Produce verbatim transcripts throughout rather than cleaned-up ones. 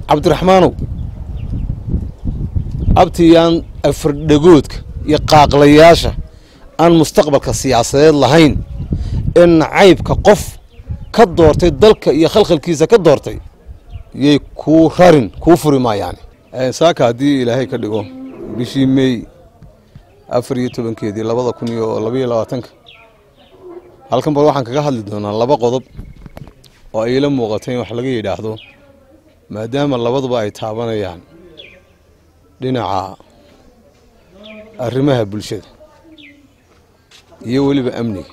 عبد الرحمن أبتيان أفردقودك يقاق لياشة أن مستقبل كسياسات لهين إن عيب كقف كدورتي الدلك يخلق الكيسة كدورتي يكو خارن كوفر ما يعني ساكا دي إلهي كدقو بشي مي أفريتو بنكي دي لبضا كونيو لبي لواتنك halkan bal waxaan kaga hadli doonaa laba qodob oo ay la muuqatay wax laga yiraahdo maadaama labaduba ay taabanayaan dhinaca arrimaha bulshada iyo waliba amniga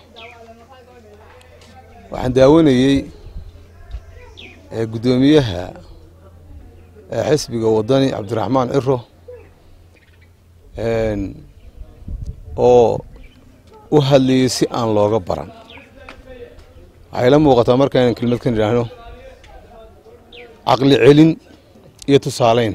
waxaan daawanayay ee gudoomiyaha ee xisbiga wadani Cabdiraxmaan Ciro een oo u hadlayay si aan looga baran waxay la muuqataa marka aan kelmad kan yiraahdo aqli celin iyo tusaaleyn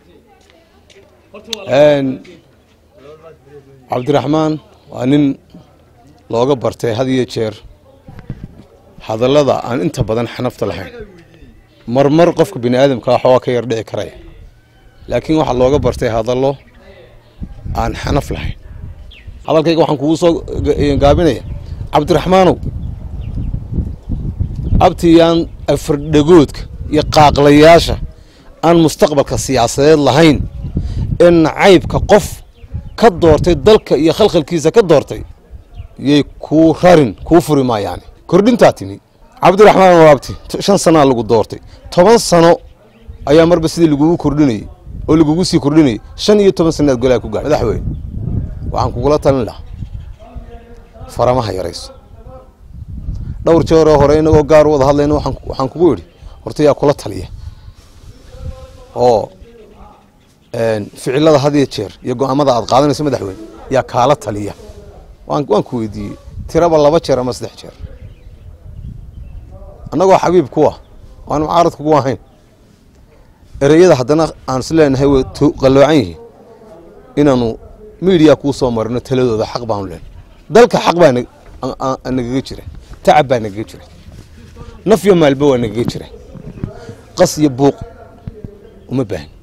een Cabdiraxmaan waa nin looga bartay had iyo jeer hadallada aan inta badan xanafta lahayn marmar qofka bini aadamka waxa ka yar dhici karay laakiin waxa looga bartay hadallo aan xanaf lahayn hadalkayga waxaan kugu soo gaabinaya Cabdiraxmaan أبتيان أفردقودك يقاق لياشة أن مستقبل كسياسات لهين إن عيب كقف كدورتي الدلك يخلق الكيسة كدورتي يكو خارن كوفر ما يعني كردين تاتيني عبد الرحمن وابتي شن سنة لقو دورتي طبعا سنة أيام مربى سيدي لقوه كرديني أو لقوه سي كرديني شن يتوبن سنة تقول لك وقال هذا حوين وعن كوكولات لا فرمها يا رئيس دور جورا هورينا oo gaar wada hadlayna waxaan waxaan kugu yiri horta yaa kula taliya oo een ficilada hadiye jeer iyo go'aamada aad qaadanayso madaxweyne yaa kala taliya waan waan ku weydiiyay tiraba laba jeer ama saddex jeer anagoo xabiib kuwa waan mucaarad kugu ahayn erayada hadana aan isleenahay way qaloocan yihiin inaanu media ku soo marno taladooda xaq baan leen dalka xaq baan anaga jira تعب أنا جيتره نفي مال بوا أنا جيتره قص يبوق وما بان